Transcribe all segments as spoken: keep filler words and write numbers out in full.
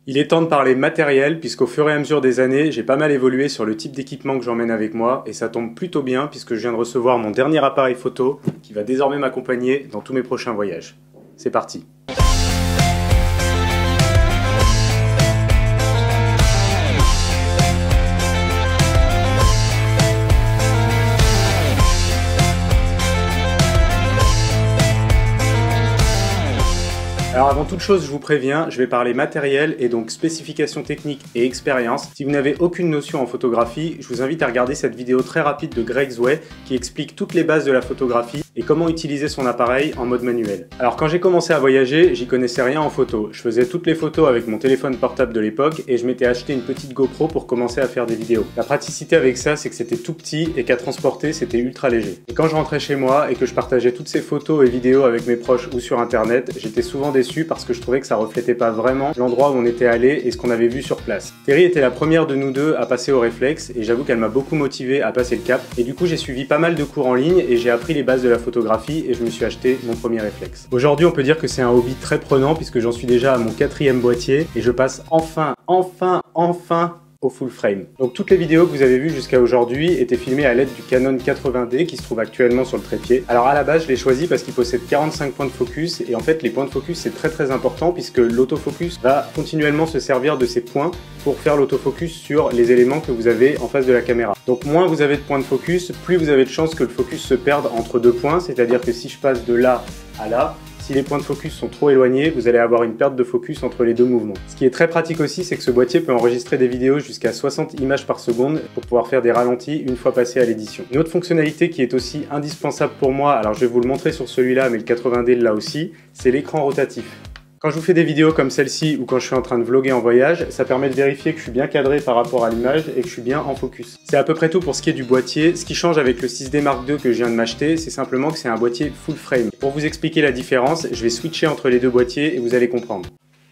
Il est temps de parler matériel puisqu'au fur et à mesure des années, j'ai pas mal évolué sur le type d'équipement que j'emmène avec moi et ça tombe plutôt bien puisque je viens de recevoir mon dernier appareil photo qui va désormais m'accompagner dans tous mes prochains voyages. C'est parti! Alors avant toute chose, je vous préviens, je vais parler matériel et donc spécifications techniques et expérience. Si vous n'avez aucune notion en photographie, je vous invite à regarder cette vidéo très rapide de Greg Zway qui explique toutes les bases de la photographie et comment utiliser son appareil en mode manuel. Alors quand j'ai commencé à voyager, j'y connaissais rien en photo. Je faisais toutes les photos avec mon téléphone portable de l'époque et je m'étais acheté une petite GoPro pour commencer à faire des vidéos. La praticité avec ça, c'est que c'était tout petit et qu'à transporter, c'était ultra léger. Et quand je rentrais chez moi et que je partageais toutes ces photos et vidéos avec mes proches ou sur internet, j'étais souvent déçu parce que je trouvais que ça reflétait pas vraiment l'endroit où on était allé et ce qu'on avait vu sur place. Terry était la première de nous deux à passer au réflexe et j'avoue qu'elle m'a beaucoup motivé à passer le cap et du coup j'ai suivi pas mal de cours en ligne et j'ai appris les bases de la photographie et je me suis acheté mon premier réflexe. Aujourd'hui on peut dire que c'est un hobby très prenant puisque j'en suis déjà à mon quatrième boîtier et je passe enfin, enfin, enfin au full frame. Donc toutes les vidéos que vous avez vues jusqu'à aujourd'hui étaient filmées à l'aide du Canon quatre-vingts D qui se trouve actuellement sur le trépied. Alors à la base je l'ai choisi parce qu'il possède quarante-cinq points de focus et en fait les points de focus c'est très très important puisque l'autofocus va continuellement se servir de ces points pour faire l'autofocus sur les éléments que vous avez en face de la caméra. Donc moins vous avez de points de focus, plus vous avez de chances que le focus se perde entre deux points, c'est-à-dire que si je passe de là à là, si les points de focus sont trop éloignés, vous allez avoir une perte de focus entre les deux mouvements. Ce qui est très pratique aussi, c'est que ce boîtier peut enregistrer des vidéos jusqu'à soixante images par seconde pour pouvoir faire des ralentis une fois passé à l'édition. Une autre fonctionnalité qui est aussi indispensable pour moi, alors je vais vous le montrer sur celui-là, mais le quatre-vingts D là aussi, c'est l'écran rotatif. Quand je vous fais des vidéos comme celle-ci ou quand je suis en train de vlogger en voyage, ça permet de vérifier que je suis bien cadré par rapport à l'image et que je suis bien en focus. C'est à peu près tout pour ce qui est du boîtier. Ce qui change avec le six D Mark deux que je viens de m'acheter, c'est simplement que c'est un boîtier full frame. Pour vous expliquer la différence, je vais switcher entre les deux boîtiers et vous allez comprendre.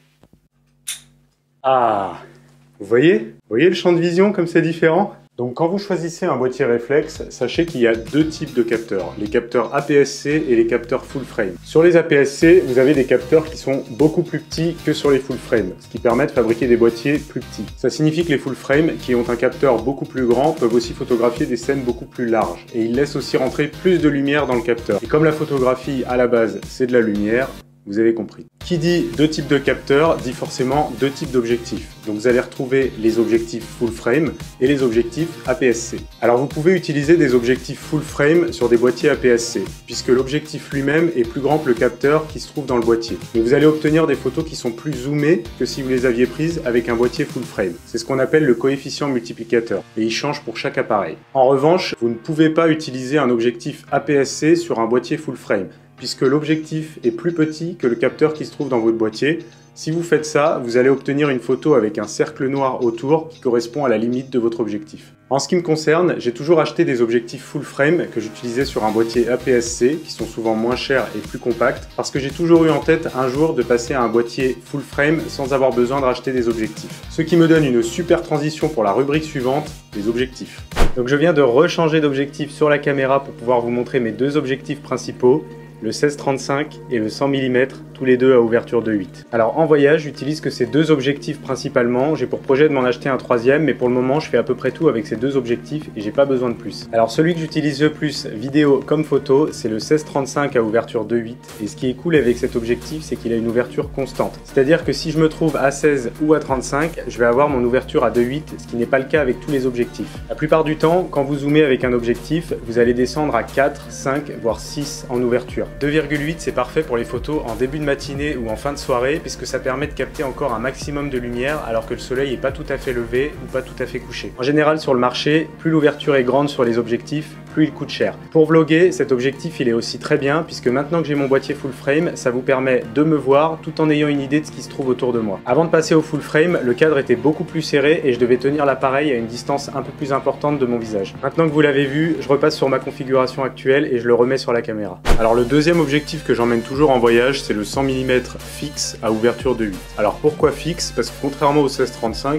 Ah, vous voyez? Vous voyez le champ de vision comme c'est différent? Donc quand vous choisissez un boîtier réflexe, sachez qu'il y a deux types de capteurs, les capteurs A P S C et les capteurs full frame. Sur les A P S C, vous avez des capteurs qui sont beaucoup plus petits que sur les full frame, ce qui permet de fabriquer des boîtiers plus petits. Ça signifie que les full frame, qui ont un capteur beaucoup plus grand, peuvent aussi photographier des scènes beaucoup plus larges. Et ils laissent aussi rentrer plus de lumière dans le capteur. Et comme la photographie, à la base, c'est de la lumière, vous avez compris. Qui dit deux types de capteurs dit forcément deux types d'objectifs. Donc vous allez retrouver les objectifs full frame et les objectifs A P S C. Alors vous pouvez utiliser des objectifs full frame sur des boîtiers A P S C, puisque l'objectif lui-même est plus grand que le capteur qui se trouve dans le boîtier. Mais vous allez obtenir des photos qui sont plus zoomées que si vous les aviez prises avec un boîtier full frame. C'est ce qu'on appelle le coefficient multiplicateur, et il change pour chaque appareil. En revanche, vous ne pouvez pas utiliser un objectif A P S C sur un boîtier full frame, puisque l'objectif est plus petit que le capteur qui se trouve dans votre boîtier. Si vous faites ça, vous allez obtenir une photo avec un cercle noir autour qui correspond à la limite de votre objectif. En ce qui me concerne, j'ai toujours acheté des objectifs full frame que j'utilisais sur un boîtier A P S C, qui sont souvent moins chers et plus compacts, parce que j'ai toujours eu en tête un jour de passer à un boîtier full frame sans avoir besoin de racheter des objectifs. Ce qui me donne une super transition pour la rubrique suivante, les objectifs. Donc je viens de rechanger d'objectif sur la caméra pour pouvoir vous montrer mes deux objectifs principaux, le seize trente-cinq et le cent millimètres, tous les deux à ouverture de huit. Alors en voyage, j'utilise que ces deux objectifs principalement. J'ai pour projet de m'en acheter un troisième, mais pour le moment, je fais à peu près tout avec ces deux objectifs et j'ai pas besoin de plus. Alors celui que j'utilise le plus, vidéo comme photo, c'est le seize trente-cinq à ouverture de huit. Et ce qui est cool avec cet objectif, c'est qu'il a une ouverture constante. C'est-à-dire que si je me trouve à seize ou à trente-cinq, je vais avoir mon ouverture à deux virgule huit, ce qui n'est pas le cas avec tous les objectifs. La plupart du temps, quand vous zoomez avec un objectif, vous allez descendre à quatre, cinq, voire six en ouverture. deux virgule huit c'est parfait pour les photos en début de matinée ou en fin de soirée puisque ça permet de capter encore un maximum de lumière alors que le soleil n'est pas tout à fait levé ou pas tout à fait couché. En général sur le marché, plus l'ouverture est grande sur les objectifs, plus il coûte cher. Pour vlogger, cet objectif il est aussi très bien puisque maintenant que j'ai mon boîtier full frame, ça vous permet de me voir tout en ayant une idée de ce qui se trouve autour de moi. Avant de passer au full frame, le cadre était beaucoup plus serré et je devais tenir l'appareil à une distance un peu plus importante de mon visage. Maintenant que vous l'avez vu, je repasse sur ma configuration actuelle et je le remets sur la caméra. Alors le deuxième objectif que j'emmène toujours en voyage, c'est le cent millimètres fixe à ouverture de huit. Alors pourquoi fixe? Parce que contrairement au seize trente-cinq, je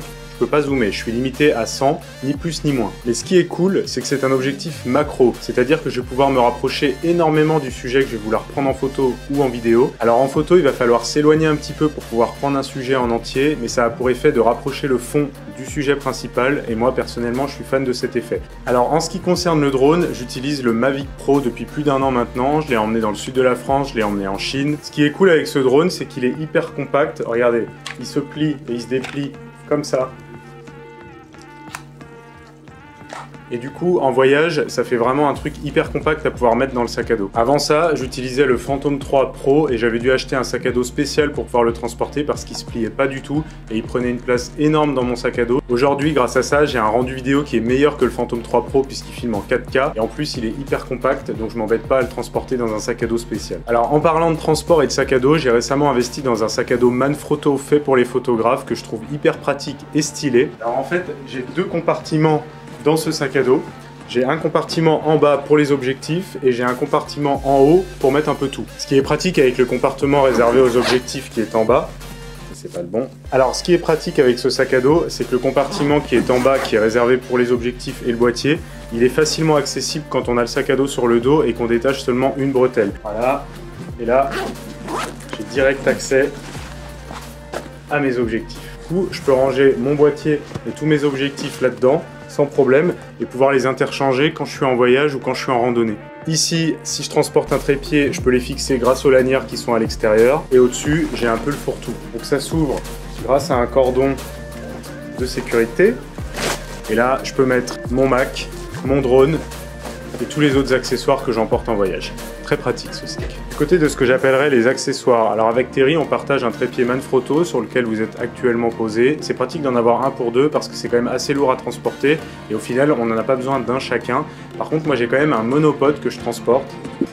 peux pas zoomer, je suis limité à cent, ni plus ni moins. Mais ce qui est cool, c'est que c'est un objectif macro, c'est-à-dire que je vais pouvoir me rapprocher énormément du sujet que je vais vouloir prendre en photo ou en vidéo. Alors en photo, il va falloir s'éloigner un petit peu pour pouvoir prendre un sujet en entier, mais ça a pour effet de rapprocher le fond du sujet principal, et moi personnellement je suis fan de cet effet. Alors en ce qui concerne le drone, j'utilise le Mavic Pro depuis plus d'un an maintenant, je l'ai emmené dans le sud de la France, je l'ai emmené en Chine. Ce qui est cool avec ce drone, c'est qu'il est hyper compact, regardez, il se plie et il se déplie comme ça. Et du coup, en voyage, ça fait vraiment un truc hyper compact à pouvoir mettre dans le sac à dos. Avant ça, j'utilisais le Phantom trois Pro et j'avais dû acheter un sac à dos spécial pour pouvoir le transporter parce qu'il se pliait pas du tout et il prenait une place énorme dans mon sac à dos. Aujourd'hui, grâce à ça, j'ai un rendu vidéo qui est meilleur que le Phantom trois Pro puisqu'il filme en quatre K et en plus, il est hyper compact, donc je m'embête pas à le transporter dans un sac à dos spécial. Alors, en parlant de transport et de sac à dos, j'ai récemment investi dans un sac à dos Manfrotto fait pour les photographes que je trouve hyper pratique et stylé. Alors en fait, j'ai deux compartiments dans ce sac à dos. J'ai un compartiment en bas pour les objectifs et j'ai un compartiment en haut pour mettre un peu tout. Ce qui est pratique avec le compartiment réservé aux objectifs qui est en bas, c'est pas le bon. Alors ce qui est pratique avec ce sac à dos, c'est que le compartiment qui est en bas, qui est réservé pour les objectifs et le boîtier, il est facilement accessible quand on a le sac à dos sur le dos et qu'on détache seulement une bretelle. Voilà, et là, j'ai direct accès à mes objectifs. Du coup, je peux ranger mon boîtier et tous mes objectifs là-dedans sans problème et pouvoir les interchanger quand je suis en voyage ou quand je suis en randonnée. Ici, si je transporte un trépied, je peux les fixer grâce aux lanières qui sont à l'extérieur et au-dessus, j'ai un peu le fourre-tout. Donc ça s'ouvre grâce à un cordon de sécurité et là, je peux mettre mon Mac, mon drone et tous les autres accessoires que j'emporte en voyage. Très pratique ce sac. Du côté de ce que j'appellerais les accessoires, alors avec Terry on partage un trépied Manfrotto sur lequel vous êtes actuellement posé. C'est pratique d'en avoir un pour deux parce que c'est quand même assez lourd à transporter et au final on n'en a pas besoin d'un chacun. Par contre moi j'ai quand même un monopode que je transporte.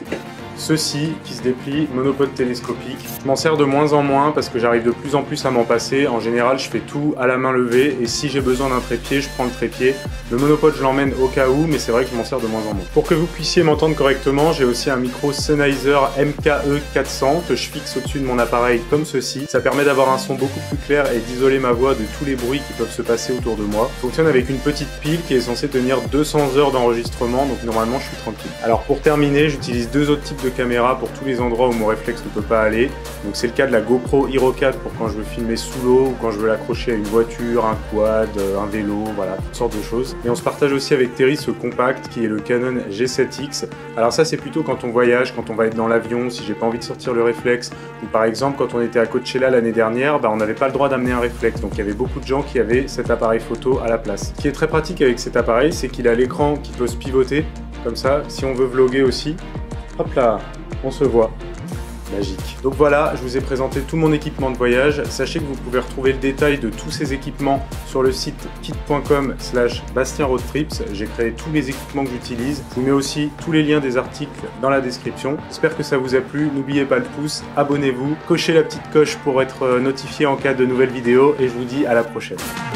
Ceci qui se déplie, monopode télescopique. Je m'en sers de moins en moins parce que j'arrive de plus en plus à m'en passer. En général, je fais tout à la main levée et si j'ai besoin d'un trépied, je prends le trépied. Le monopode, je l'emmène au cas où, mais c'est vrai que je m'en sers de moins en moins. Pour que vous puissiez m'entendre correctement, j'ai aussi un micro Sennheiser M K E quatre cents que je fixe au-dessus de mon appareil comme ceci. Ça permet d'avoir un son beaucoup plus clair et d'isoler ma voix de tous les bruits qui peuvent se passer autour de moi. Il fonctionne avec une petite pile qui est censée tenir deux cents heures d'enregistrement, donc normalement je suis tranquille. Alors pour terminer, j'utilise deux autres types de caméra pour tous les endroits où mon réflexe ne peut pas aller. Donc c'est le cas de la GoPro Hero quatre pour quand je veux filmer sous l'eau ou quand je veux l'accrocher à une voiture, un quad, un vélo, voilà, toutes sortes de choses. Et on se partage aussi avec Terry ce compact qui est le Canon G sept X. Alors ça c'est plutôt quand on voyage, quand on va être dans l'avion, si j'ai pas envie de sortir le réflexe, ou par exemple quand on était à Coachella l'année dernière, bah, on n'avait pas le droit d'amener un réflexe, donc il y avait beaucoup de gens qui avaient cet appareil photo à la place. Ce qui est très pratique avec cet appareil, c'est qu'il a l'écran qui peut se pivoter, comme ça, si on veut vlogger aussi, hop là, on se voit. Magique. Donc voilà, je vous ai présenté tout mon équipement de voyage. Sachez que vous pouvez retrouver le détail de tous ces équipements sur le site kit point com slash bastien road trips. J'ai créé tous les équipements que j'utilise. Je vous mets aussi tous les liens des articles dans la description. J'espère que ça vous a plu. N'oubliez pas le pouce, abonnez-vous, cochez la petite coche pour être notifié en cas de nouvelles vidéos et je vous dis à la prochaine.